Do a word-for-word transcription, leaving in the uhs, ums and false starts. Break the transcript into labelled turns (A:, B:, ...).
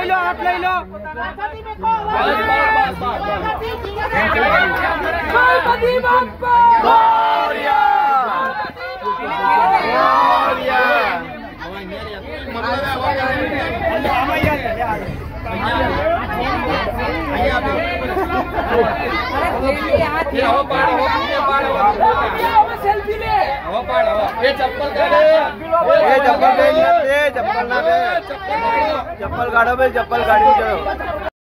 A: લઈ લો હાથ લઈ લો ગણપતિ બાપ્પા સેલ્ફી લે એ ચપ્પલ કાઢે એ ચપ્પલ ચપ્પલ ના ચપ્પલ કાઢો ભાઈ ચપ્પલ કાઢી ચલો